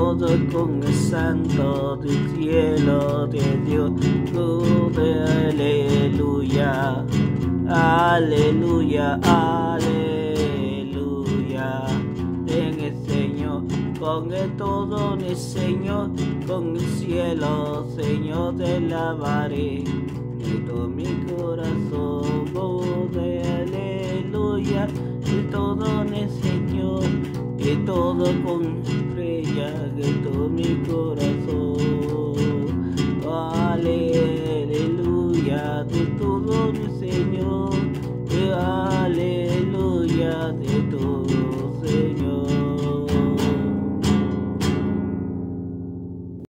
todo con el santo del cielo de Dios. Aleluya, aleluya, aleluya. En el Señor, con el todo en el Señor, con el cielo, Señor, te alabaré. De todo mi corazón, de aleluya, de todo en el Señor, de todo con estrella, de todo mi corazón. Aleluya, de todo mi Señor, aleluya, de todo.